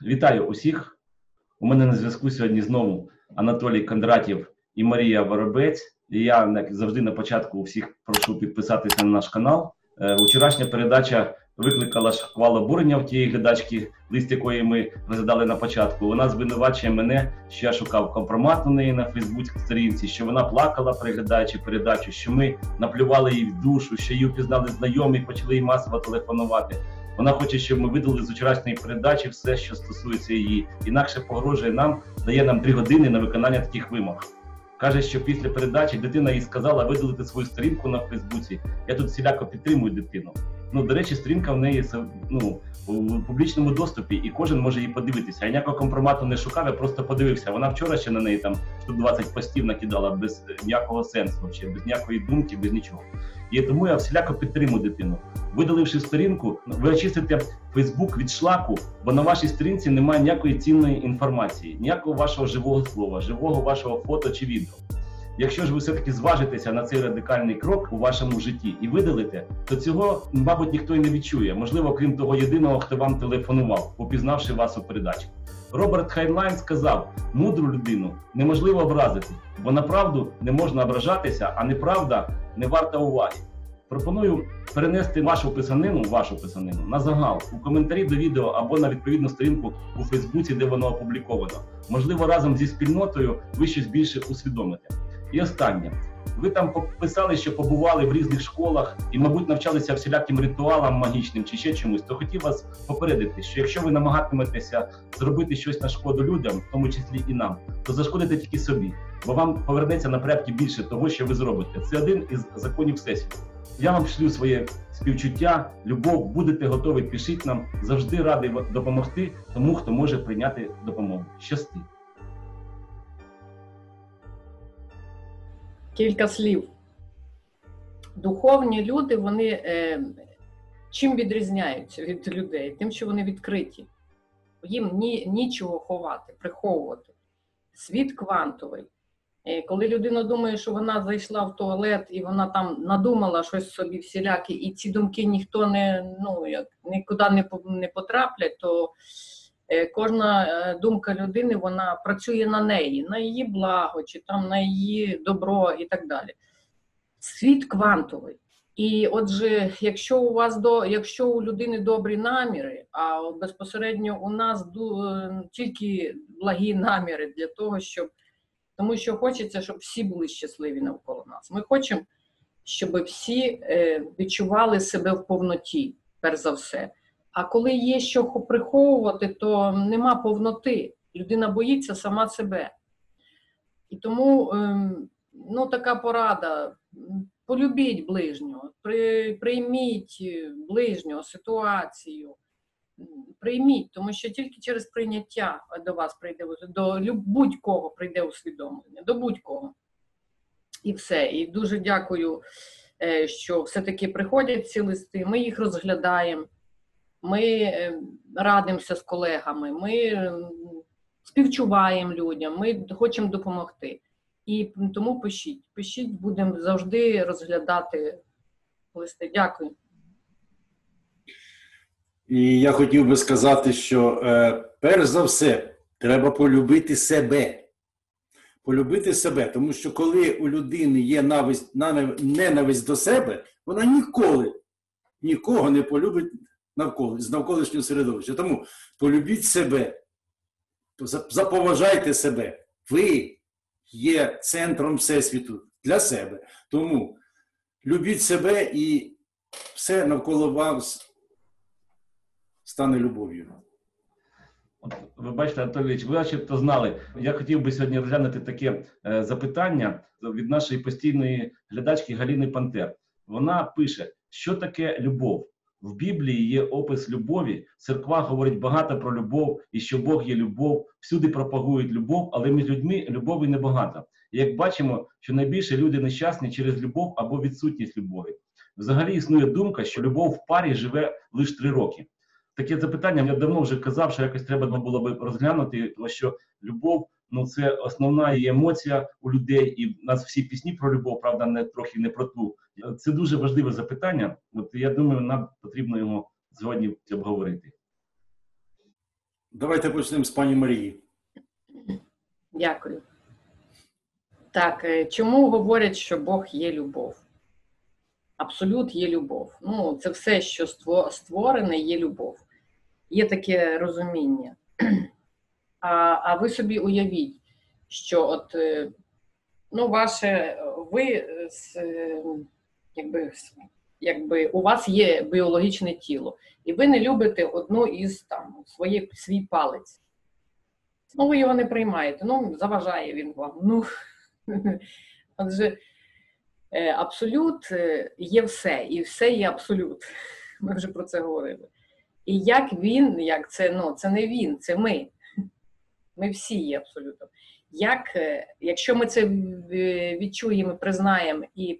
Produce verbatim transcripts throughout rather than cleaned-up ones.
Вітаю усіх. У мене на зв'язку сьогодні знову Анатолій Кондратєв і Марія Воробець. І я, як завжди, на початку всіх прошу підписатися на наш канал. Вчорашня передача викликала шквал обурення в тієї глядачки, лист якої ми розглядали на початку. Вона звинувачує мене, що я шукав компромат у неї на Фейсбуцькій сторінці, що вона плакала, переглядаючи передачу, що ми наплювали їй в душу, що її впізнали знайомі, почали їй масово телефонувати. Вона хоче, щоб ми видали з вчорашньої передачі все, що стосується її. Інакше погрожує нам, дає нам три години на виконання таких вимог. Каже, що після передачі дитина їй сказала видалити свою сторінку на Фейсбуці. Я тут всіляко підтримую дитину. Ну, до речі, сторінка в неї ну, у публічному доступі, і кожен може її подивитися. Я ніякого компромату не шукав, я просто подивився. Вона вчора ще на неї там штук двадцять постів накидала без ніякого сенсу, чи без ніякої думки, без нічого. І тому я всіляко підтримую дитину. Видаливши сторінку, ви очистите Фейсбук від шлаку, бо на вашій сторінці немає ніякої цінної інформації, ніякого вашого живого слова, живого вашого фото чи відео. Якщо ж ви все-таки зважитеся на цей радикальний крок у вашому житті і видалите, то цього, мабуть, ніхто й не відчує. Можливо, крім того єдиного, хто вам телефонував, упізнавши вас у передачі. Роберт Хайнлайн сказав, мудру людину неможливо образити, бо на правду не можна ображатися, а неправда не варта уваги. Пропоную перенести вашу писанину, вашу писанину на загал, у коментарі до відео або на відповідну сторінку у Фейсбуці, де воно опубліковано. Можливо, разом зі спільнотою ви щось більше усвідомите. І останнє. Ви там писали, що побували в різних школах і, мабуть, навчалися всіляким ритуалам магічним чи ще чомусь, то хотів вас попередити, що якщо ви намагатиметеся зробити щось на шкоду людям, в тому числі і нам, то зашкодите тільки собі, бо вам повернеться напрямки більше того, що ви зробите. Це один із законів Всесвіту. Я вам шлю своє співчуття, любов, будете готові, пишіть нам, завжди радий допомогти тому, хто може прийняти допомогу. Щасти! Кілька слів. Духовні люди, вони е, чим відрізняються від людей? Тим, що вони відкриті. Їм ні, нічого ховати, приховувати. Світ квантовий. Е, коли людина думає, що вона зайшла в туалет і вона там надумала щось собі всіляке, і ці думки ніхто не, ну, як, нікуди не, не потраплять, то е, кожна е, думка людини, вона працює на неї, на її благо, чи там на її добро і так далі. Світ квантовий. І отже, якщо у вас до, якщо у людини добрі наміри, а безпосередньо у нас ду, тільки благі наміри для того, щоб, тому що хочеться, щоб всі були щасливі навколо нас. Ми хочемо, щоб всі е, відчували себе в повноті, перш за все. А коли є що приховувати, то нема повноти. Людина боїться сама себе. І тому, ну, така порада. Полюбіть ближнього, при, прийміть ближнього, ситуацію. Прийміть, тому що тільки через прийняття до вас прийде, до будь-кого прийде усвідомлення, до будь-кого. І все. І дуже дякую, що все-таки приходять ці листи, ми їх розглядаємо. Ми радимося з колегами, ми співчуваємо людям, ми хочемо допомогти. І тому пишіть. Пишіть, будемо завжди розглядати листи. Дякую. І я хотів би сказати, що е, перш за все треба полюбити себе. Полюбити себе, тому що коли у людини є нависть, ненависть до себе, вона ніколи, нікого не полюбить навколо, з навколишнього середовища. Тому полюбіть себе, заповажайте себе. Ви є центром Всесвіту для себе. Тому любіть себе і все навколо вас стане любов'ю. От, ви бачите, Анатолійович, ви начебто знали. Я хотів би сьогодні розглянути таке е, запитання від нашої постійної глядачки Галини Пантер. Вона пише, що таке любов? В Біблії є опис любові, церква говорить багато про любов, і що Бог є любов, всюди пропагують любов, але між людьми любові небагато. І як бачимо, що найбільше люди нещасні через любов або відсутність любові. Взагалі існує думка, що любов в парі живе лише три роки. Таке запитання я давно вже казав, що якось треба було б розглянути, тому що любов, ну це основна її емоція у людей, і в нас всі пісні про любов, правда, не трохи не про ту. Це дуже важливе запитання, от я думаю, нам потрібно його сьогодні обговорити. Давайте почнемо з пані Марії. Дякую. Так, чому говорять, що Бог є любов? Абсолют є любов. Ну, це все, що створене, є любов. Є таке розуміння. А, а ви собі уявіть, що от, ну, ваше, ви, якби, якби, у вас є біологічне тіло, і ви не любите одну із, там, своїх, свій палець. Ну, ви його не приймаєте, ну, заважає він вам. Ну, отже, абсолют є все, і все є абсолют. Ми вже про це говорили. І як він, як це, ну, це не він, це ми. Ми всі є абсолютом. Як, якщо ми це відчуємо, признаємо і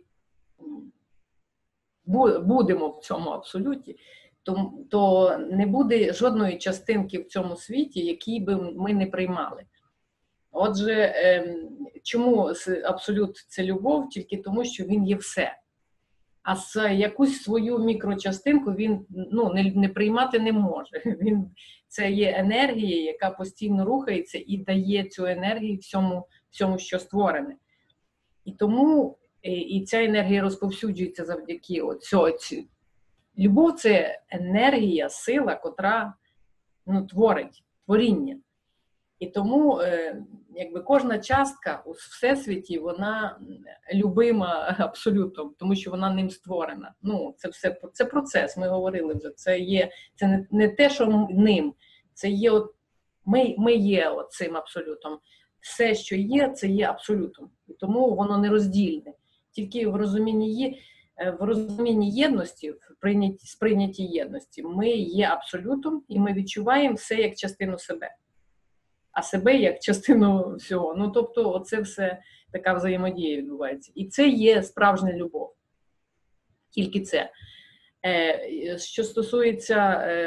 будемо в цьому абсолюті, то, то не буде жодної частинки в цьому світі, які би ми не приймали. Отже, чому абсолют – це любов? Тільки тому, що він є все. А з якусь свою мікрочастинку він, ну, не, не приймати не може. Він, це є енергія, яка постійно рухається і дає цю енергію всьому, всьому, що створене. І тому і ця енергія розповсюджується завдяки оцю. Любов – це енергія, сила, котра, ну, творить, творіння. І тому, якби, кожна частка у всесвіті, вона любима абсолютом, тому що вона ним створена. Ну, це все, це процес, ми говорили вже. Це є, це не, не те, що ним, це є, от, ми, ми є от цим абсолютом. Все, що є, це є абсолютом. І тому воно нероздільне. Тільки в розумінні є, в розумінні єдності, в прийнятті, сприйнятті єдності, ми є абсолютом, і ми відчуваємо все як частину себе. А себе як частину всього. Ну, тобто, оце все, така взаємодія відбувається. І це є справжня любов. Тільки це. Е, що стосується, е,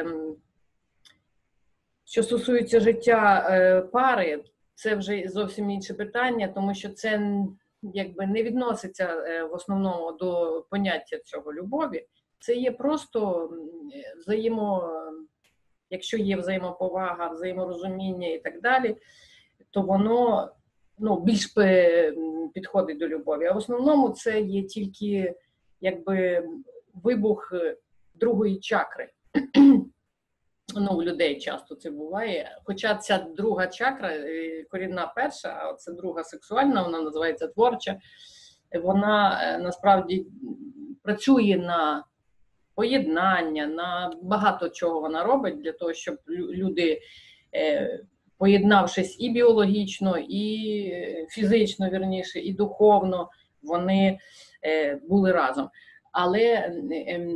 що стосується життя е, пари, це вже зовсім інше питання, тому що це, якби, не відноситься е, в основному до поняття цього любові. Це є просто взаємо... Якщо є взаємоповага, взаєморозуміння і так далі, то воно, ну, більш підходить до любові. А в основному це є тільки, якби, вибух другої чакри. Ну, у людей часто це буває. Хоча ця друга чакра, корінна перша, а це друга сексуальна, вона називається творча, вона насправді працює на поєднання, на багато чого вона робить для того, щоб люди, е, поєднавшись і біологічно, і фізично, вірніше, і духовно, вони е, були разом. Але е,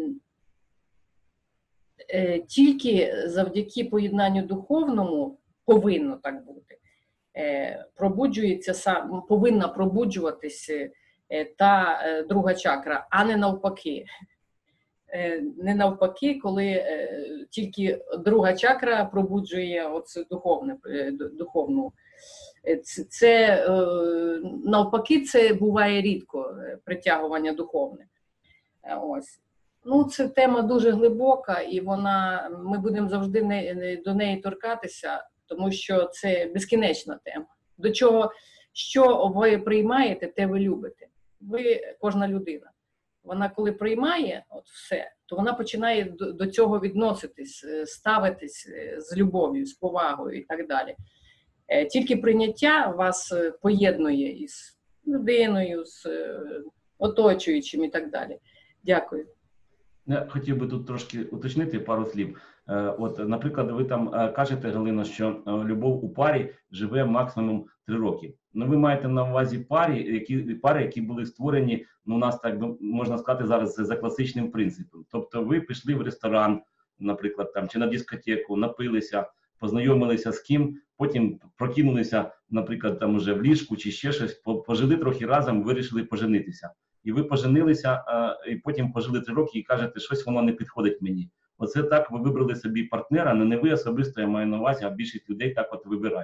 е, тільки завдяки поєднанню духовному повинно так бути. Е, пробуджується сам, повинна пробуджуватися е, та е, друга чакра, а не навпаки. Не навпаки, коли е, тільки друга чакра пробуджує оце духовне, е, духовну. Це, це е, навпаки, це буває рідко, притягування духовне. Ось. Ну, це тема дуже глибока, і вона, ми будемо завжди не, не, до неї торкатися, тому що це безкінечна тема. До чого, що ви приймаєте, те ви любите. Ви, кожна людина. Вона коли приймає от все, то вона починає до, до цього відноситись, ставитись з любов'ю, з повагою і так далі. Тільки прийняття вас поєднує із людиною, з оточуючим і так далі. Дякую. Я хотів би тут трошки уточнити пару слів. От, наприклад, ви там кажете, Галино, що любов у парі живе максимум три роки. Ну, ви маєте на увазі парі, які, пари, які були створені, ну, у нас, так можна сказати, зараз за класичним принципом. Тобто ви пішли в ресторан, наприклад, там, чи на дискотеку, напилися, познайомилися з ким, потім прокинулися, наприклад, там уже в ліжку чи ще щось, пожили трохи разом, вирішили поженитися. І ви поженилися, і потім пожили три роки і кажете, щось воно не підходить мені. Оце так ви вибрали собі партнера, але не ви особисто, я маю на увазі, а більшість людей так от вибирають.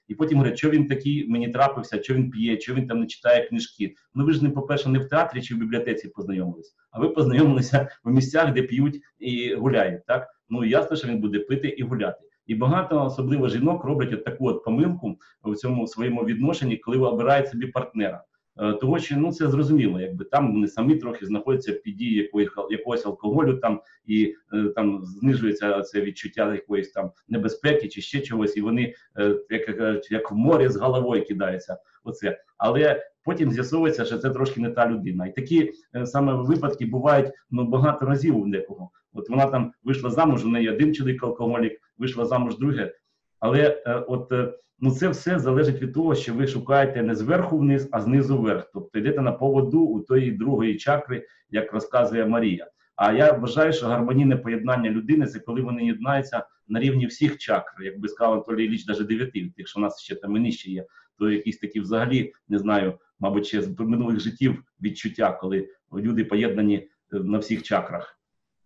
І потім говорять, що він такий мені трапився, що він п'є, що він там не читає книжки. Ну ви ж не, по-перше, не в театрі чи в бібліотеці познайомились, а ви познайомилися в місцях, де п'ють і гуляють. Так? Ну ясно, що він буде пити і гуляти. І багато, особливо жінок, роблять от таку от помилку в цьому своєму відношенні, коли обирають собі партнера. Того, що ну це зрозуміло, якби там вони самі трохи знаходяться під дією якоїсь, якогось алкоголю там і е, там знижується це відчуття якоїсь там небезпеки чи ще чогось, і вони е, як кажуть, як в морі з головою кидаються. Оце, але потім з'ясовується, що це трошки не та людина. І такі е, саме випадки бувають ну багато разів у декого. От вона там вийшла замуж, у неї один чоловік алкоголік, вийшла замуж друге, але е, от. Е, Ну, це все залежить від того, що ви шукаєте не зверху вниз, а знизу вверх. Тобто йдете на поводу у тої другої чакри, як розказує Марія. А я вважаю, що гармонійне поєднання людини – це коли вони єднаються на рівні всіх чакр. Як би сказав Анатолій Ілліч, навіть дев'яти, тих, що в нас ще там і нижче є, то якісь такі взагалі, не знаю, мабуть, ще з минулих життів відчуття, коли люди поєднані на всіх чакрах.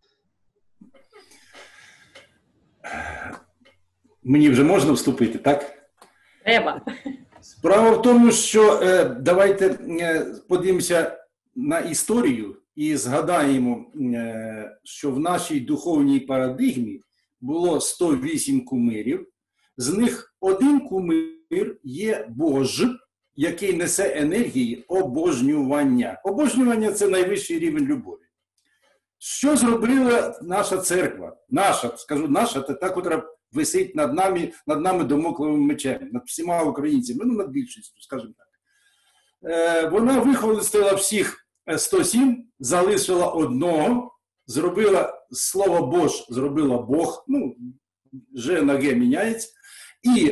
Мені вже можна вступити, так? Треба. Справа в тому, що е, давайте е, подивимося на історію і згадаємо, е, що в нашій духовній парадигмі було сто вісім кумирів, з них один кумир є Бож, який несе енергії обожнювання. Обожнювання – це найвищий рівень любові. Що зробила наша церква? Наша, скажу наша, це та, котра висить над нами, над нами домокловим мечем, над всіма українцями, ну над більшістю, скажімо так. Е, вона вихолостила всіх сто сім, залишила одного, зробила слово Бож, зробила Бог, ну, Ж на Г міняється, і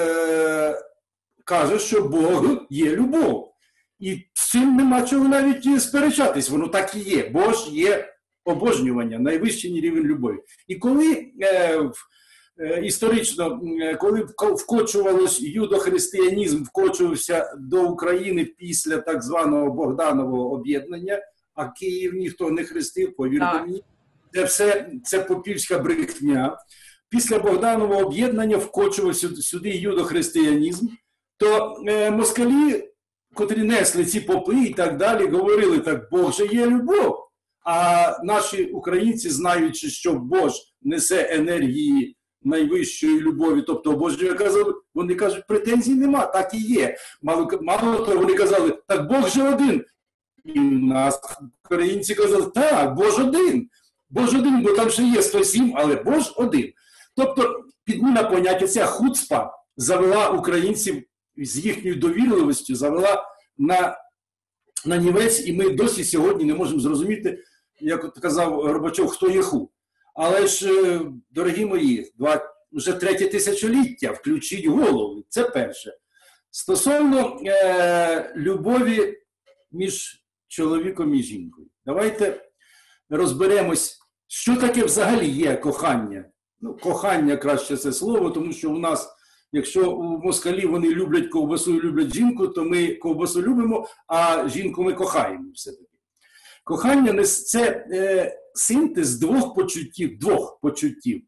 е, каже, що Бог є любов. І з цим нема чого навіть сперечатись, воно так і є. Бож є обожнювання, найвищий рівень любові. І коли е, в історично, коли вкочувалось юдохристиянізм, вкочувався до України після так званого Богданового об'єднання, а Київ ніхто не хрестив, повірте мені, це все це попівська брехня. Після Богданового об'єднання вкочувався сюди юдохристиянізм, то е, москалі, котрі несли ці попи і так далі, говорили так, Бог же є любов. А наші українці, знаючи, що Бог несе енергії найвищої любові, тобто обожнює, казали, вони кажуть, претензій нема, так і є. Мало, мало того, вони казали, так Бог же один. І нас, українці, казали, так, Бог один. Бог один, бо там ще є сто сім, але Бог один. Тобто, підміна поняття, ця хуцпа завела українців з їхньою довірливістю, завела на, на нівець, і ми досі сьогодні не можемо зрозуміти, як казав Горбачов, хто є ху. Але ж, дорогі мої, два, вже третє тисячоліття, включіть голову, це перше. Стосовно е, любові між чоловіком і жінкою. Давайте розберемось, що таке взагалі є кохання. Ну, кохання краще це слово, тому що у нас, якщо у москалі вони люблять ковбасу і люблять жінку, то ми ковбасу любимо, а жінку ми кохаємо все-таки. Кохання – це е, синтез двох почуттів, двох почуттів.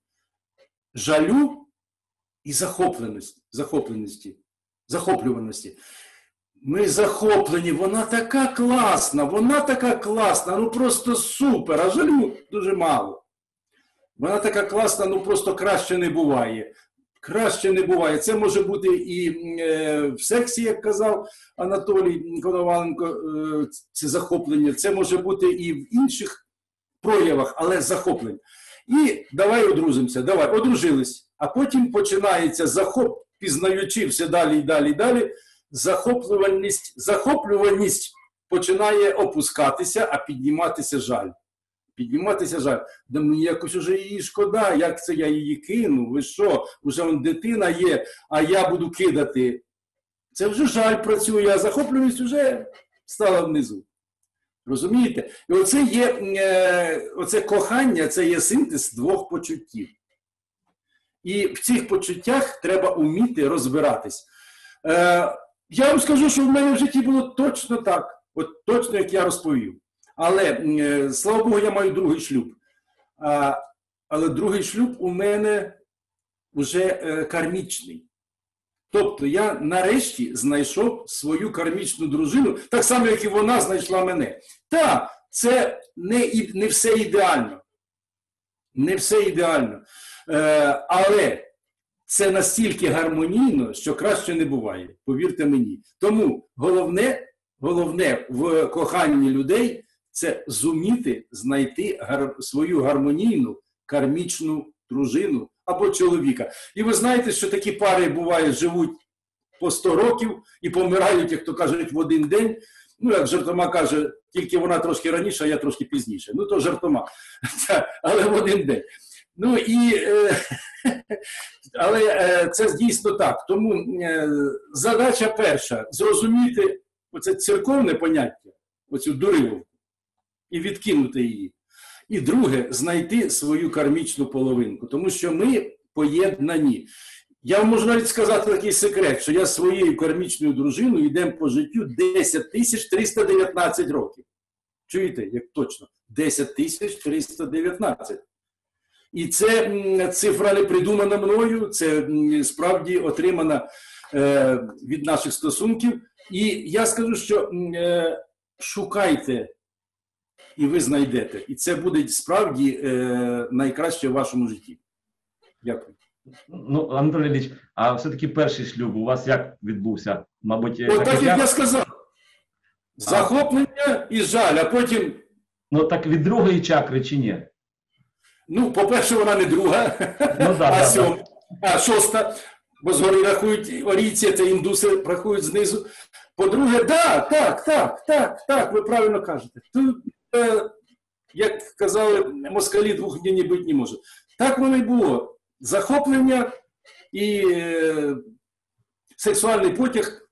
Жалю і захопленості, захопленості, захоплюваності. Ми захоплені, вона така класна, вона така класна, ну просто супер, а жалю дуже мало. Вона така класна, ну просто краще не буває. Краще не буває. Це може бути і е, в сексі, як казав Анатолій Коноваленко, е, це захоплення. Це може бути і в інших проявах, але захоплення. І давай одружимося, давай, одружились. А потім починається захоп, пізнаючи все далі і далі і далі, захоплюваність, захоплюваність починає опускатися, а підніматися жаль. Підніматися жаль. Да мені якось уже її шкода, як це я її кину, ви що, вже вон дитина є, а я буду кидати. Це вже жаль працює, а захоплюваність вже стала внизу. Розумієте? І оце є, е, оце кохання, це є синтез двох почуттів. І в цих почуттях треба вміти розбиратись. Е, я вам скажу, що в мене в житті було точно так, от точно, як я розповів. Але, е, слава Богу, я маю другий шлюб. А, але другий шлюб у мене вже е, кармічний. Тобто я нарешті знайшов свою кармічну дружину, так само, як і вона знайшла мене. Так, це не, і, не все ідеально. Не все ідеально. Е, але це настільки гармонійно, що краще не буває. Повірте мені. Тому головне, головне в коханні людей – це зуміти знайти гар, свою гармонійну кармічну дружину або чоловіка. І ви знаєте, що такі пари бувають, живуть по сто років і помирають, як то кажуть, в один день. Ну, як жартома каже, тільки вона трошки раніше, а я трошки пізніше. Ну, то жартома. Але в один день. Ну, і, е, але е, це дійсно так. Тому е, задача перша – зрозуміти оце церковне поняття, оцю дуриву, і відкинути її. І друге – знайти свою кармічну половинку, тому що ми поєднані. Я можу навіть сказати такий секрет, що я з своєю кармічною дружиною йдемо по життю десять тисяч триста дев'ятнадцять років. Чуєте, як точно? десять тисяч триста дев'ятнадцять. І це цифра не придумана мною, це справді отримана е, від наших стосунків. І я скажу, що е, шукайте, і ви знайдете. І це буде справді е, найкраще в вашому житті. Дякую. Ну, Анатолій Ілліч, а все-таки перший шлюб у вас як відбувся? Мабуть, О, так, як я сказав. Захоплення і жаль, а потім... Ну, так від другої чакри чи ні? Ну, по-перше, вона не друга, ну, да, а да, сьома, да. а шоста. Бо згори рахують орійці, це індуси рахують знизу. По-друге, да, так, так, так, так, ви правильно кажете. Тут, е, як казали москалі, двох днів не бути не може. Так воно і було. Захоплення і е, сексуальний потяг,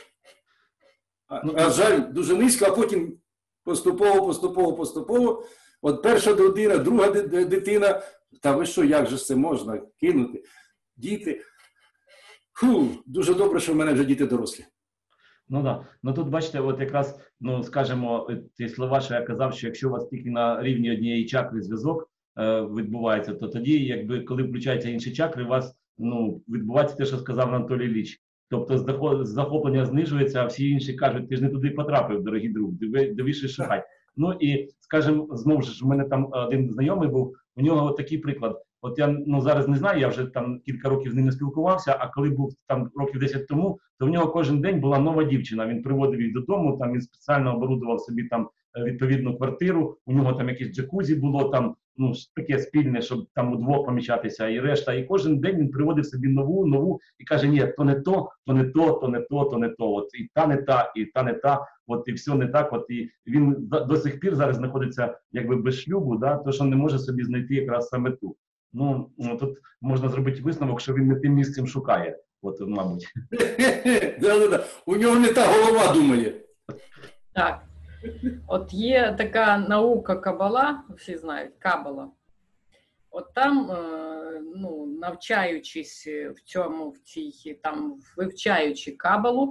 а, ну, а жаль, дуже низько, а потім поступово, поступово, поступово. От перша дитина, друга дитина, та ви що, як же це можна кинути? Діти. Фу, дуже добре, що в мене вже діти дорослі. Ну так. Да. Ну тут бачите, от якраз, ну скажімо, ті слова, що я казав, що якщо у вас тільки на рівні однієї чакри зв'язок е, відбувається, то тоді, якби, коли включаються інші чакри, у вас ну, відбувається те, що сказав Анатолій Ілліч. Тобто захоплення знижується, а всі інші кажуть, ти ж не туди потрапив, дорогі друг, дивіше шукай. Ну і, скажімо, знову ж, у мене там один знайомий був, у нього от такий приклад. От я ну, зараз не знаю, я вже там кілька років з ними спілкувався, а коли був там років десять тому, то в нього кожен день була нова дівчина. Він приводив її додому, там він спеціально оборудував собі там відповідну квартиру, у нього там якесь джакузі було, там ну таке спільне, щоб там удвох помічатися і решта. І кожен день він приводив собі нову, нову і каже, ні, то не то, то не то, то не то, то не то. От і та не та, і та не та, от і все не так. От і він до сих пір зараз знаходиться якби без шлюбу, да, то що не може собі знайти якраз саме ту. Ну, тут можна зробити висновок, що він не тим місцем шукає, от, мабуть. Да-да-да. У нього не та голова думає. Так. От є така наука Кабала, всі знають, Кабала. От там, ну, навчаючись в цьому, в цій, там, вивчаючи Кабалу,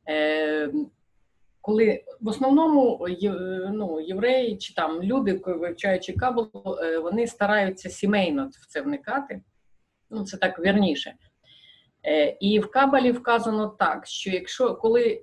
коли в основному ну, євреї чи там люди, вивчаючи Кабалу, вони стараються сімейно в це вникати, ну це так вірніше. І в Кабалі вказано так, що якщо коли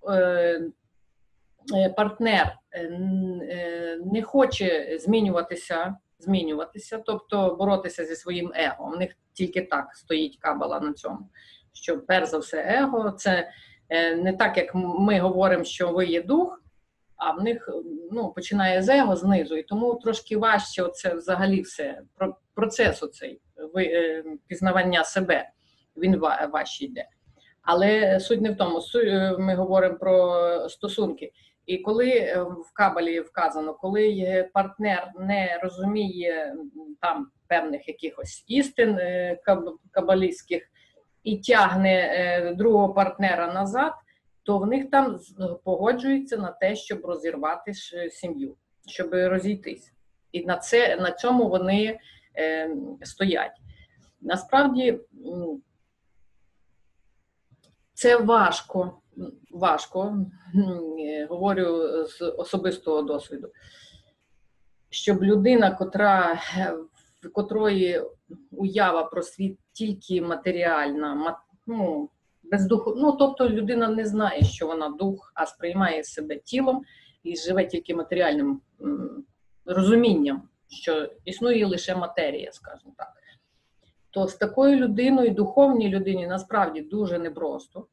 партнер не хоче змінюватися, змінюватися, тобто боротися зі своїм его, у них тільки так стоїть Кабала на цьому, що перш за все его – це не так, як ми говоримо, що ви є дух, а в них ну, починає з его знизу, і тому трошки важче оце взагалі все, процес оцей пізнавання себе, він важче йде. Але суть не в тому, ми говоримо про стосунки. І коли в Кабалі вказано, коли партнер не розуміє там певних якихось істин кабалістських, і тягне другого партнера назад, то в них там погоджується на те, щоб розірвати сім'ю, щоб розійтись. І на, це, на цьому вони е, стоять. Насправді, це важко, важко, говорю з особистого досвіду, щоб людина, котра, в котрої уява про світ тільки матеріальна, ну, Без духу, ну, тобто людина не знає, що вона дух, а сприймає себе тілом і живе тільки матеріальним м, розумінням, що існує лише матерія, скажімо так. То з такою людиною, духовній людині, насправді дуже непросто.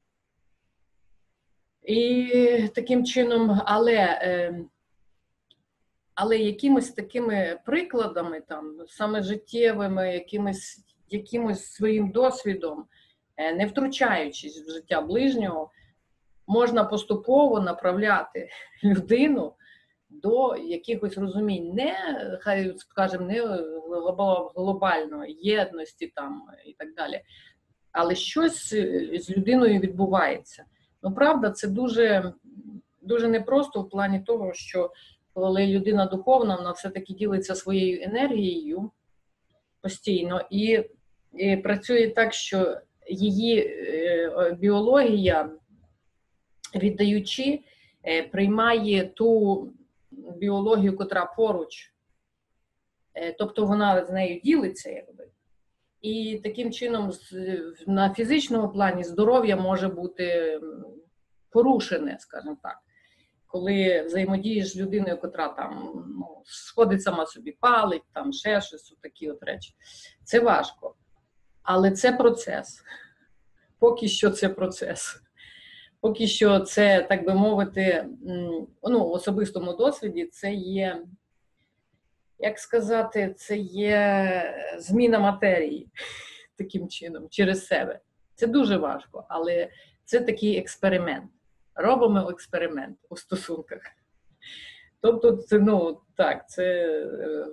І таким чином, але, е, але якимись такими прикладами, там, саме життєвими, якимись, якимось своїм досвідом, е, не втручаючись в життя ближнього, можна поступово направляти людину до якихось розумінь, не, хай скажемо, не глобальної єдності там і так далі, але щось з людиною відбувається. Ну, правда, це дуже, дуже непросто в плані того, що коли людина духовна, вона все-таки ділиться своєю енергією постійно і, і працює так, що її е, біологія, віддаючи, е, приймає ту біологію, котра поруч, е, тобто вона з нею ділиться, якби. І таким чином на фізичному плані здоров'я може бути порушене, скажімо так. Коли взаємодієш з людиною, котра там, ну, сходить сама собі, палить, там ще щось, такі от речі. Це важко. Але це процес. Поки що це процес. Поки що це, так би мовити, ну, в особистому досвіді це є, як сказати, це є зміна матерії таким чином, через себе. Це дуже важко, але це такий експеримент. Робимо експеримент у стосунках. Тобто, це, ну, так, це...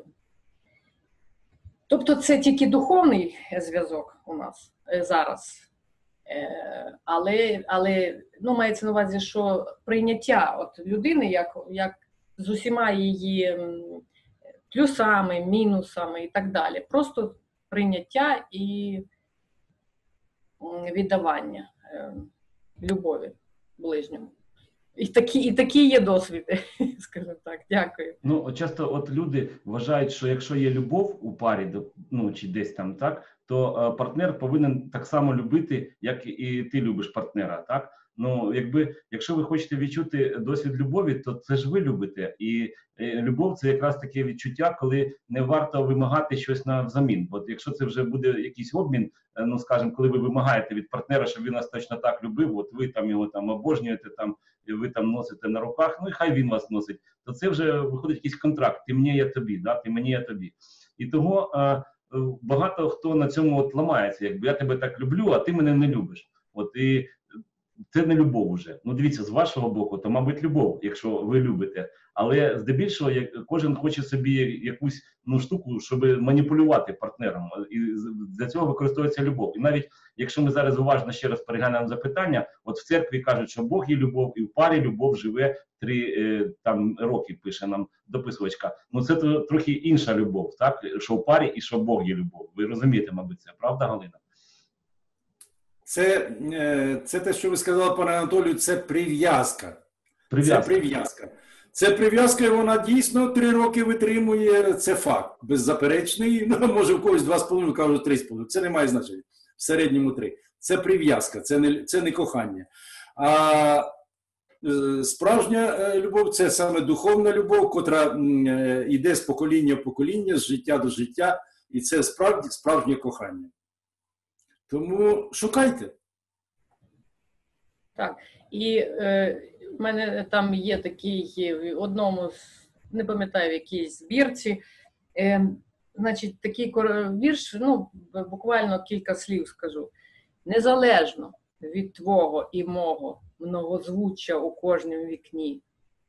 Тобто, це тільки духовний зв'язок у нас зараз. Але, але ну, мається на увазі, що прийняття от людини, як, як з усіма її плюсами, мінусами і так далі. Просто прийняття і віддавання любові ближньому. І такі, і такі є досвіди, скажімо так. Дякую. Ну, часто от люди вважають, що якщо є любов у парі, ну, чи десь там, так, то партнер повинен так само любити, як і ти любиш партнера, так? Ну, якби, якщо ви хочете відчути досвід любові, то це ж ви любите. І е, любов – це якраз таке відчуття, коли не варто вимагати щось навзамін. Бо якщо це вже буде якийсь обмін, е, ну, скажімо, коли ви вимагаєте від партнера, щоб він вас точно так любив, от ви там його там обожнюєте, там, і ви там носите на руках, ну і хай він вас носить, то це вже виходить якийсь контракт. Ти мені, я тобі, да? Ти мені, я тобі. І того е, багато хто на цьому от ламається, якби я тебе так люблю, а ти мене не любиш. От і це не любов уже. Ну, дивіться, з вашого боку, то, мабуть, любов, якщо ви любите. Але здебільшого кожен хоче собі якусь, ну, штуку, щоб маніпулювати партнером. І для цього використовується любов. І навіть, якщо ми зараз уважно ще раз переглянемо запитання, от в церкві кажуть, що Бог є любов, і в парі любов живе три е, там, роки, пише нам дописувачка. Ну, це то, трохи інша любов, так? Що в парі і що Бог є любов. Ви розумієте, мабуть, це. Правда, Галина? Це, це те, що ви сказали, пане Анатолію, це прив'язка. Прив'язка. Це прив'язка. Це прив'язка, і вона дійсно три роки витримує, це факт. Беззаперечний, ну, може в когось два з половиною, кажуть три з половиною. Це не має значення. В середньому три. Це прив'язка, це не, це не кохання. А е, справжня любов – це саме духовна любов, котра е, йде з покоління в покоління, з життя до життя. І це справді справжнє кохання. Тому шукайте. Так, і е, в мене там є такий, в одному, не пам'ятаю, в якійсь збірці, е, значить, такий вірш, ну, буквально кілька слів скажу. Незалежно від твого і мого многозвуччя у кожнім вікні,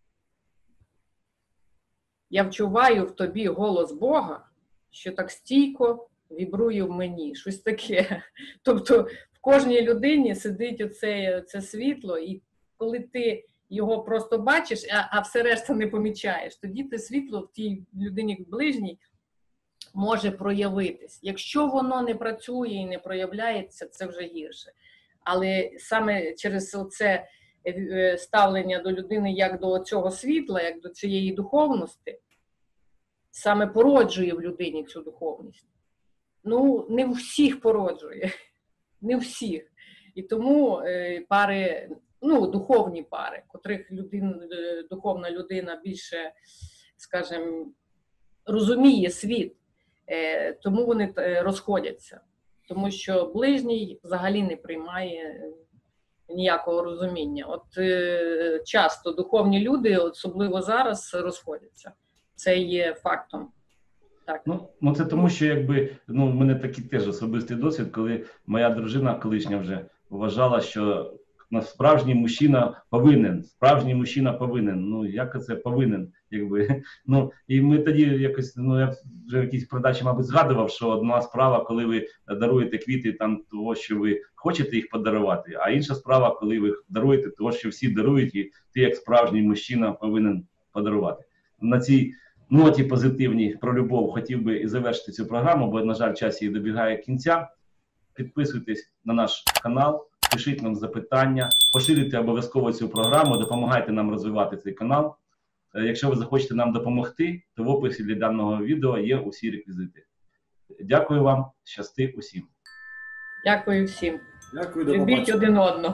я вчуваю в тобі голос Бога, що так стійко вібрує в мені, щось таке. Тобто в кожній людині сидить оце, це світло, і коли ти його просто бачиш, а, а все решта не помічаєш, тоді те світло в тій людині ближній може проявитись. Якщо воно не працює і не проявляється, це вже гірше. Але саме через це ставлення до людини як до цього світла, як до цієї духовності, саме породжує в людині цю духовність. Ну, не у всіх породжує, не у всіх. І тому е, пари, ну, духовні пари, котрих людин, е, духовна людина більше, скажімо, розуміє світ, е, тому вони е, розходяться. Тому що ближній взагалі не приймає ніякого розуміння. От е, часто духовні люди, особливо зараз, розходяться. Це є фактом. Так. Ну, ну це тому, що якби ну в мене такий теж особистий досвід, коли моя дружина колишня вже вважала, що справжній мужчина повинен, справжній мужчина повинен. Ну як це повинен, якби ну і ми тоді якось ну я вже в якійсь передачі, мабуть, згадував, що одна справа, коли ви даруєте квіти там того, що ви хочете їх подарувати, а інша справа, коли ви даруєте того, що всі дарують, і ти як справжній мужчина повинен подарувати. На цій ноті позитивній про любов хотів би і завершити цю програму, бо, на жаль, час її добігає кінця. Підписуйтесь на наш канал, пишіть нам запитання, поширюйте обов'язково цю програму, допомагайте нам розвивати цей канал. Якщо ви захочете нам допомогти, то в описі для даного відео є усі реквізити. Дякую вам, щасти усім. Дякую всім. Дякую, до Любіть побачення. один одного.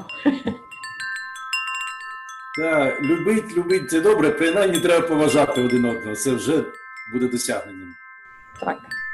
Так, любить, любить, це добре, принаймні треба поважати один одного, це вже буде досягненням. Так.